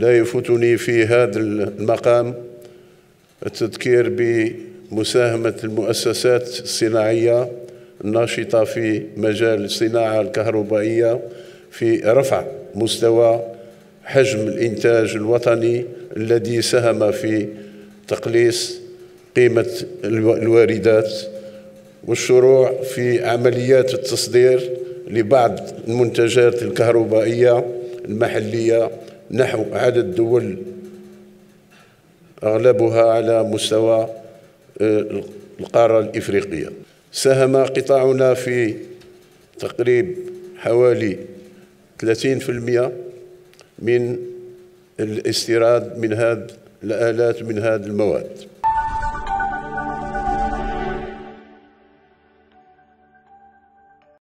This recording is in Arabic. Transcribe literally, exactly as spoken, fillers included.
لا يفوتني في هذا المقام التذكير بمساهمة المؤسسات الصناعية الناشطة في مجال الصناعة الكهربائية في رفع مستوى حجم الإنتاج الوطني الذي ساهم في تقليص قيمة الواردات والشروع في عمليات التصدير لبعض المنتجات الكهربائية المحلية نحو عدد دول أغلبها على مستوى القارة الإفريقية. ساهم قطاعنا في تقريب حوالي ثلاثين بالمئة من الاستيراد من هذه الآلات من هذه المواد.